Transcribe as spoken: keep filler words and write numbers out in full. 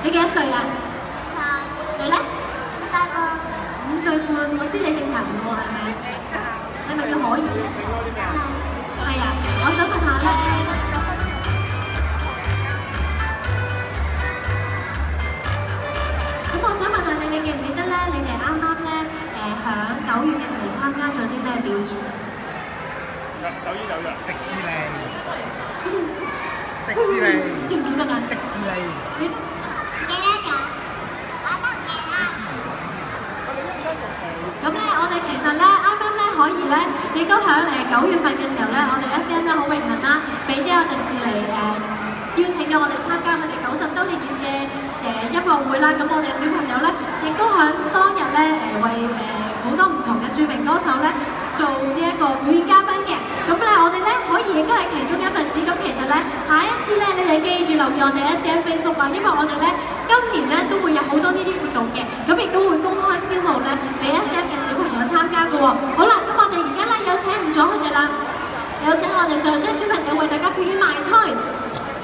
你幾多歲啊？ 歲。 你咧？ 五歲半。 五歲半，我知你姓陳喎，係咪？你咪叫可怡？係啊，我想問下咧。咁我想問下你，你記唔記得咧？你哋啱啱咧誒響九月嘅時候參加咗啲咩表演？ 九月九日，迪士尼。迪士尼。 記唔記得啊？ 迪士尼。 你記得㗎，我都記得。 咁咧，我哋其實咧啱啱咧可以咧，亦都響誒九月份嘅時候咧，我哋 S D M 咧好榮幸啦，俾呢個迪士尼誒邀請咗我哋參加佢哋九十週年嘅誒音樂會啦。咁我哋小朋友咧，亦都響當日咧誒為誒好多唔同嘅著名歌手咧做呢一個表演嘉賓嘅。咁咧，我哋咧可以亦都係其中一份子。咁其實咧，下一次咧，你哋記住留意我哋 S D M Facebook 啊，因為我哋咧今年咧都會有好多呢啲活動嘅，咁亦都會公開招募咧俾 S D M 嘅小朋友參加嘅喎。好啦，咁我哋而家咧有請唔咗佢哋啦，有請我哋上雙小朋友為大家表演 My Toys。